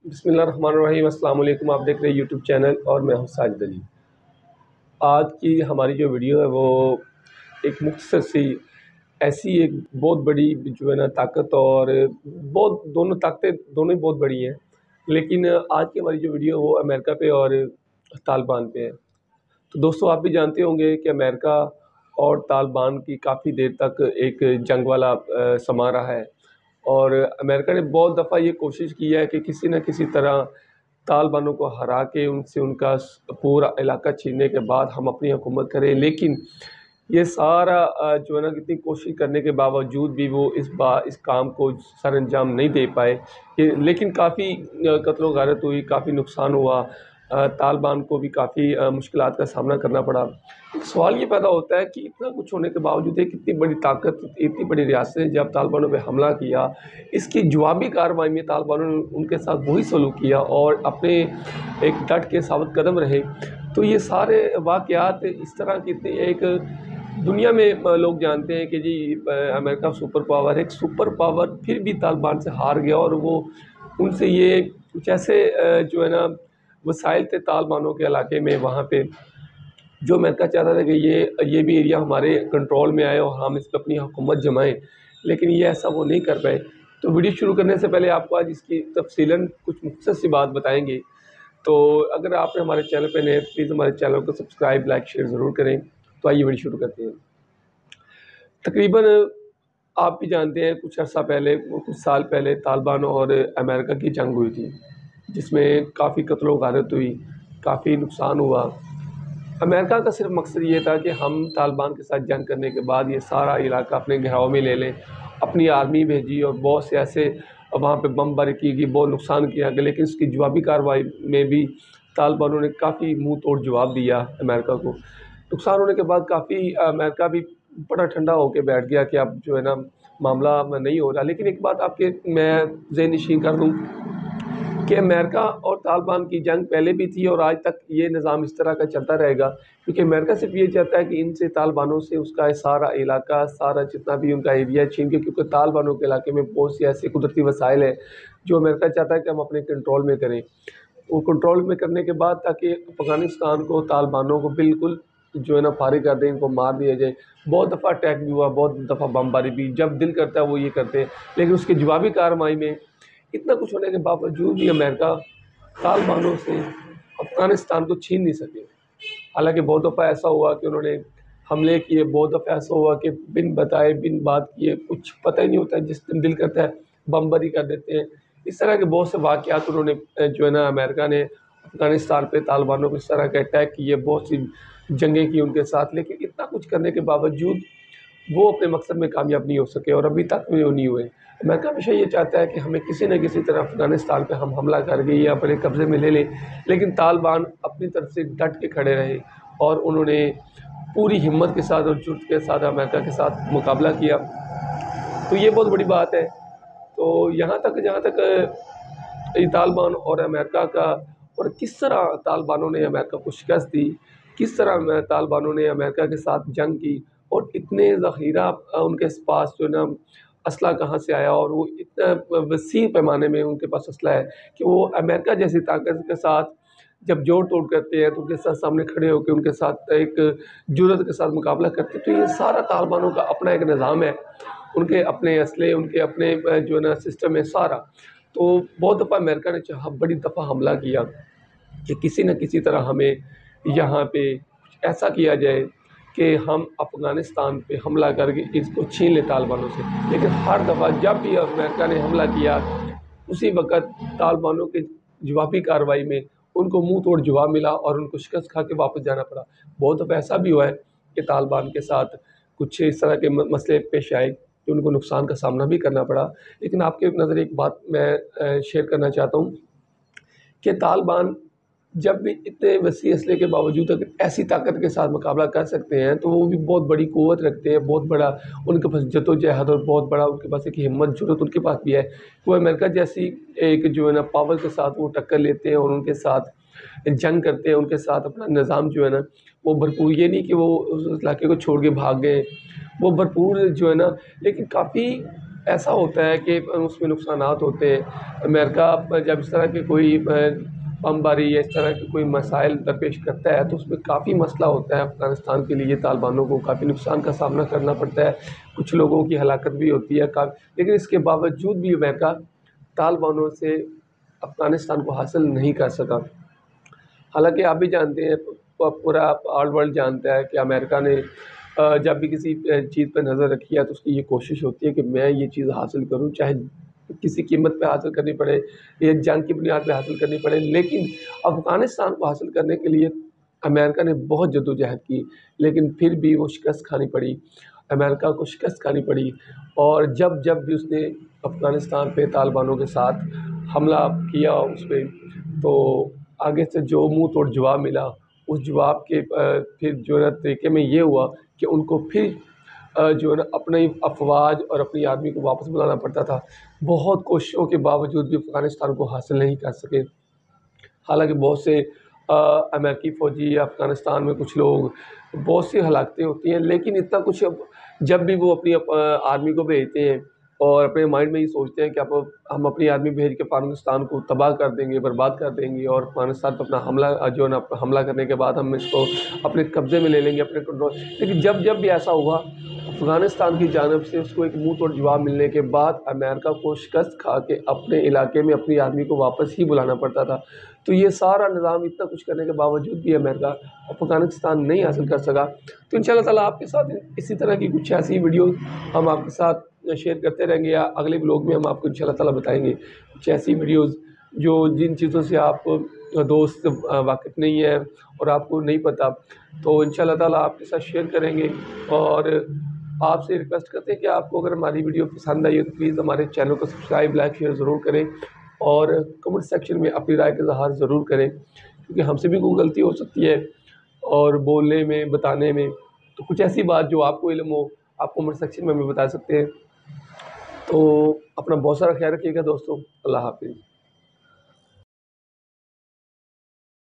بسم اللہ الرحمن الرحیم۔ السلام علیکم، آپ دیکھ رہے ہیں یوٹیوب چینل اور میں ہوں ساجد علی۔ آج کی ہماری جو ویڈیو ہے وہ ایک مختصر سی ایسی ایک بہت بڑی جو ہے نا طاقت اور بہت دونوں طاقتیں دونوں ہی بہت بڑی ہیں، لیکن آج کی ہماری جو ویڈیو ہے وہ امریکہ پہ اور طالبان پہ ہے۔ تو دوستو، آپ بھی جانتے ہوں گے کہ امریکہ اور طالبان کی کافی دیر تک ایک جنگ والا سما رہا ہے، اور امریکہ نے بہت دفعہ یہ کوشش کی ہے کہ کسی نہ کسی طرح طالبانوں کو ہرا کے ان سے ان کا پورا علاقہ چھیننے کے بعد ہم اپنی حکومت کریں، لیکن یہ سارا جو ہے نا کتنی کوشش کرنے کے باوجود بھی وہ اس کام کو سر انجام نہیں دے پائے، لیکن کافی قتل و غارت ہوئی، کافی نقصان ہوا، طالبان کو بھی کافی مشکلات کا سامنا کرنا پڑا۔ ایک سوال یہ پیدا ہوتا ہے کہ اتنا کچھ ہونے کے باوجود ایک اتنی بڑی طاقت، اتنی بڑی ریاست نے جب طالبانوں پہ حملہ کیا، اس کی جوابی کارروائی میں طالبانوں نے ان کے ساتھ وہی سلوک کیا اور اپنے ایک ڈٹ کے ثابت قدم رہے، تو یہ سارے واقعات اس طرح کی ایک دنیا میں لوگ جانتے ہیں کہ جی امریکہ سپر پاور ہے، ایک سپر پاور پھر بھی طالبان سے ہار گیا، اور وہ ان سے یہ کچھ ایسے جو ہے نا وسائل تھے طالبانوں کے علاقے میں، وہاں پہ جو امریکہ چاہتا تھا کہ یہ بھی ایریا ہمارے کنٹرول میں آئے اور ہم اس پہ اپنی حکومت جمائیں، لیکن یہ ایسا وہ نہیں کر پائے۔ تو ویڈیو شروع کرنے سے پہلے آپ کو آج اس کی تفصیلاً کچھ مختصر سی بات بتائیں گے، تو اگر آپ نے ہمارے چینل پہ نئے پلیز ہمارے چینل کو سبسکرائب، لائک، شیئر ضرور کریں۔ تو آئیے ویڈیو شروع کرتے ہیں۔ تقریباً آپ بھی جانتے ہیں کچھ عرصہ پہلے، کچھ سال پہلے طالبان اور امریکہ کی جنگ ہوئی تھی، جس میں کافی قتل و غارت ہوئی، کافی نقصان ہوا۔ امریکہ کا صرف مقصد یہ تھا کہ ہم طالبان کے ساتھ جنگ کرنے کے بعد یہ سارا علاقہ اپنے گھیراؤ میں لے لیں، اپنی آرمی بھیجی اور بہت سے ایسے وہاں پہ بم باری کی گئی، بہت نقصان کیا گیا، لیکن اس کی جوابی کارروائی میں بھی طالبانوں نے کافی منہ توڑ جواب دیا امریکہ کو۔ نقصان ہونے کے بعد کافی امریکہ بھی بڑا ٹھنڈا ہو کے بیٹھ گیا کہ اب جو ہے نا معاملہ نہیں ہو رہا، لیکن ایک بات آپ کے میں ذہن نشین کر دوں کہ امریکہ اور طالبان کی جنگ پہلے بھی تھی اور آج تک یہ نظام اس طرح کا چلتا رہے گا، کیونکہ امریکہ صرف یہ چاہتا ہے کہ ان سے طالبانوں سے اس کا سارا علاقہ، سارا جتنا بھی ان کا ایریا چھین کے، کیونکہ طالبانوں کے علاقے میں بہت سی ایسی قدرتی وسائل ہیں جو امریکہ چاہتا ہے کہ ہم اپنے کنٹرول میں کریں، وہ کنٹرول میں کرنے کے بعد تاکہ افغانستان کو، طالبانوں کو بالکل جو ہے نا فارغ کر دیں، ان کو مار دیا جائے۔ بہت دفعہ اٹیک بھی ہوا، بہت دفعہ بم باری بھی، جب دل کرتا ہے وہ یہ کرتے ہیں، لیکن اس کی جوابی کارروائی میں اتنا کچھ ہونے کے باوجود بھی امریکہ طالبانوں سے افغانستان کو چھین نہیں سکے۔ حالانکہ بہت دفعہ ایسا ہوا کہ انہوں نے حملے کیے، بہت دفعہ ایسا ہوا کہ بن بتائے، بن بات کیے، کچھ پتہ ہی نہیں ہوتا ہے، جس دن دل کرتا ہے بم باری کر دیتے ہیں۔ اس طرح کے بہت سے واقعات انہوں نے جو ہے نا امریکہ نے افغانستان پہ طالبانوں کو اس طرح کا اٹیک کیے، بہت سی جنگیں کی ان کے ساتھ، لیکن اتنا کچھ کرنے کے باوجود وہ اپنے مقصد میں کامیاب نہیں ہو سکے، اور ابھی تک بھی وہ نہیں ہوئے۔ امریکہ ہمیشہ یہ چاہتا ہے کہ ہمیں کسی نہ کسی طرح افغانستان پہ ہم حملہ کر کے یا اپنے قبضے میں لے لیں، لیکن طالبان اپنی طرف سے ڈٹ کے کھڑے رہے اور انہوں نے پوری ہمت کے ساتھ اور جرأت کے ساتھ امریکہ کے ساتھ مقابلہ کیا۔ تو یہ بہت بڑی بات ہے۔ تو جہاں تک یہ طالبان اور امریکہ کا، اور کس طرح طالبانوں نے امریکہ کو شکست دی، کس طرح طالبانوں نے امریکہ کے ساتھ جنگ کی، اور اتنے ذخیرہ ان کے پاس جو ہے نا اسلحہ کہاں سے آیا، اور وہ اتنا وسیع پیمانے میں ان کے پاس اسلحہ ہے کہ وہ امریکہ جیسی طاقت کے ساتھ جب جوڑ توڑ کرتے ہیں تو ان کے ساتھ سامنے کھڑے ہو کے ان کے ساتھ ایک جرأت کے ساتھ مقابلہ کرتے ہیں۔ تو یہ سارا طالبانوں کا اپنا ایک نظام ہے، ان کے اپنے اسلحے، ان کے اپنے جو ہے نا سسٹم ہے سارا۔ تو بہت دفعہ امریکہ نے چاہا، بڑی دفعہ حملہ کیا کہ کسی نہ کسی طرح ہمیں یہاں پہ ایسا کیا جائے کہ ہم افغانستان پہ حملہ کر کے اس کو چھین لیں طالبانوں سے، لیکن ہر دفعہ جب بھی امریکہ نے حملہ کیا اسی وقت طالبانوں کے جوابی کارروائی میں ان کو منہ توڑ جواب ملا اور ان کو شکست کھا کے واپس جانا پڑا۔ بہت دفعہ ایسا بھی ہوا ہے کہ طالبان کے ساتھ کچھ اس طرح کے مسئلے پیش آئے کہ ان کو نقصان کا سامنا بھی کرنا پڑا، لیکن آپ کے نظر ایک بات میں شیئر کرنا چاہتا ہوں کہ طالبان جب بھی اتنے وسیع اسلحے کے باوجود اگر ایسی طاقت کے ساتھ مقابلہ کر سکتے ہیں تو وہ بھی بہت بڑی قوت رکھتے ہیں، بہت بڑا ان کے پاس جد و جہد اور بہت بڑا ان کے پاس ایک ہمت، جرأت ان کے پاس بھی ہے۔ وہ امریکہ جیسی ایک جو ہے نا پاور کے ساتھ وہ ٹکر لیتے ہیں اور ان کے ساتھ جنگ کرتے ہیں، ان کے ساتھ اپنا نظام جو ہے نا وہ بھرپور، یہ نہیں کہ وہ اس علاقے کو چھوڑ کے بھاگ گئے، وہ بھرپور جو ہے نا، لیکن کافی ایسا ہوتا ہے کہ اس میں نقصانات ہوتے ہیں۔ امریکہ جب اس طرح کے کوئی بم باری یا اس طرح کے کوئی مسائل درپیش کرتا ہے تو اس میں کافی مسئلہ ہوتا ہے افغانستان کے لیے، طالبانوں کو کافی نقصان کا سامنا کرنا پڑتا ہے، کچھ لوگوں کی ہلاکت بھی ہوتی ہے لیکن اس کے باوجود بھی امریکہ طالبانوں سے افغانستان کو حاصل نہیں کر سکا۔ حالانکہ آپ بھی جانتے ہیں، پورا آل ورلڈ جانتا ہے کہ امریکہ نے جب بھی کسی چیز پہ نظر رکھی ہے تو اس کی یہ کوشش ہوتی ہے کہ میں یہ چیز حاصل کروں، چاہے کسی قیمت پہ حاصل کرنی پڑے یا جنگ کی بنیاد پہ حاصل کرنی پڑے۔ لیکن افغانستان کو حاصل کرنے کے لیے امریکہ نے بہت جدوجہد کی، لیکن پھر بھی وہ شکست کھانی پڑی، امریکہ کو شکست کھانی پڑی۔ اور جب بھی اس نے افغانستان پہ طالبانوں کے ساتھ حملہ کیا اس پہ، تو آگے سے جو منہ توڑ جواب ملا، اس جواب کے پھر جو ہے طریقے میں یہ ہوا کہ ان کو پھر جو ہے نا اپنی افواج اور اپنی آرمی کو واپس بلانا پڑتا تھا۔ بہت کوششوں کے باوجود بھی افغانستان کو حاصل نہیں کر سکے۔ حالانکہ بہت سے امریکی فوجی یا افغانستان میں کچھ لوگ، بہت سی ہلاکتیں ہوتی ہیں، لیکن اتنا کچھ جب بھی وہ اپنی آرمی کو بھیجتے ہیں اور اپنے مائنڈ میں یہ سوچتے ہیں کہ اب ہم اپنی آرمی بھیج کے افغانستان کو تباہ کر دیں گے، برباد کر دیں گے، اور افغانستان پہ اپنا حملہ جو ہے نا حملہ کرنے کے بعد ہم اس کو اپنے قبضے میں لے لیں گے، اپنے کنٹرول۔ لیکن جب بھی ایسا ہوا، افغانستان کی جانب سے اس کو ایک منہ توڑ جواب ملنے کے بعد امریکہ کو شکست کھا کے اپنے علاقے میں اپنی آرمی کو واپس ہی بلانا پڑتا تھا۔ تو یہ سارا نظام اتنا کچھ کرنے کے باوجود بھی امریکہ افغانستان نہیں حاصل کر سکا۔ تو انشاءاللہ تعالیٰ آپ کے ساتھ اسی طرح کی کچھ ایسی ویڈیوز ہم آپ کے ساتھ شیئر کرتے رہیں گے، یا اگلے بلاگ میں ہم آپ کو انشاءاللہ تعالیٰ بتائیں گے کچھ ایسی ویڈیوز جن چیزوں سے آپ دوست واقف نہیں ہے اور آپ کو نہیں پتہ، تو انشاءاللہ تعالیٰ آپ کے ساتھ شیئر کریں گے۔ اور آپ سے ریکویسٹ کرتے ہیں کہ آپ کو اگر ہماری ویڈیو پسند آئی ہے تو پلیز ہمارے چینل کو سبسکرائب، لائک، شیئر ضرور کریں، اور کمنٹ سیکشن میں اپنی رائے کا اظہار ضرور کریں، کیونکہ ہم سے بھی کوئی غلطی ہو سکتی ہے اور بولنے میں، بتانے میں۔ تو کچھ ایسی بات جو آپ کو علم ہو، آپ کمنٹ سیکشن میں ہمیں بتا سکتے ہیں۔ تو اپنا بہت سارا خیال رکھیے گا دوستوں، اللہ حافظ۔